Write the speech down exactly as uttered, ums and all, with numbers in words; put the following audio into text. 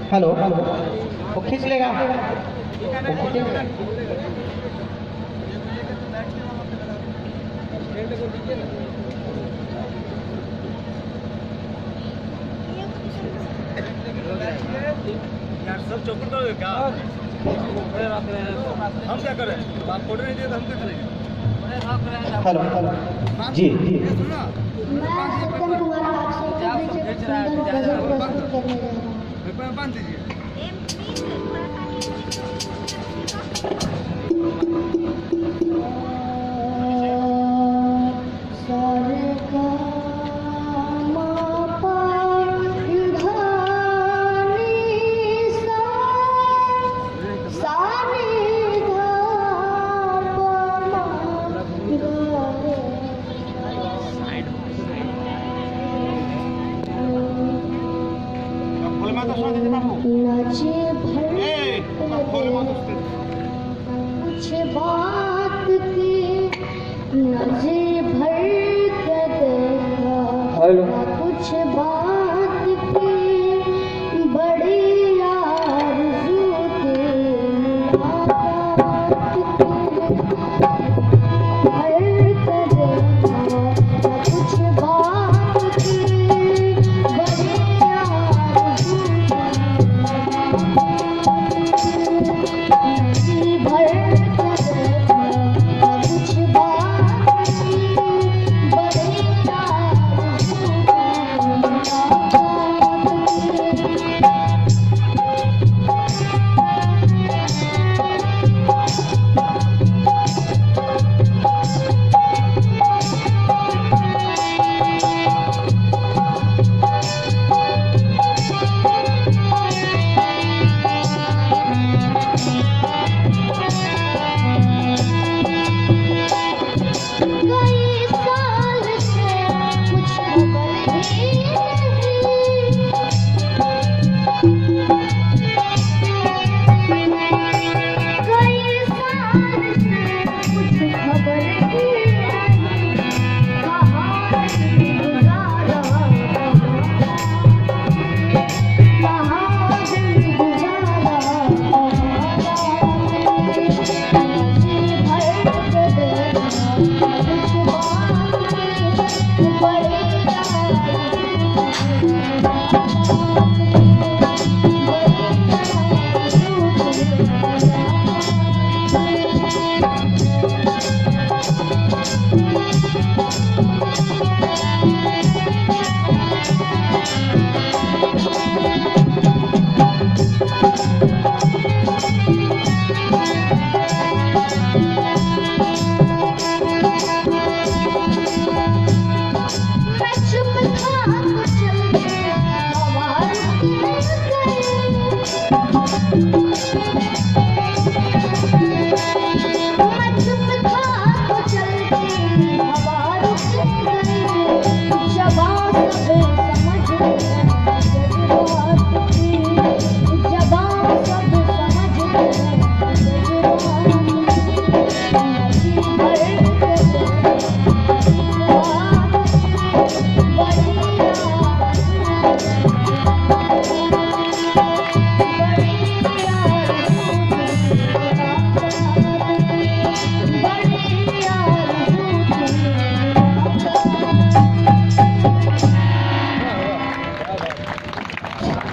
Hello, वो खींच लेगा, वो खींचेगा। यार सब चौकट दोगे क्या? हम क्या करें? आप फोटो नहीं दिए तो हम क्या करेंगे? हेलो हेलो जी जी। मैं सत्यम कुमार आपसे एक सुंदर गजल प्रस्तुत करने जा रहा हूँ। बांध दीजिए। नचे भर कुछ बात की नजे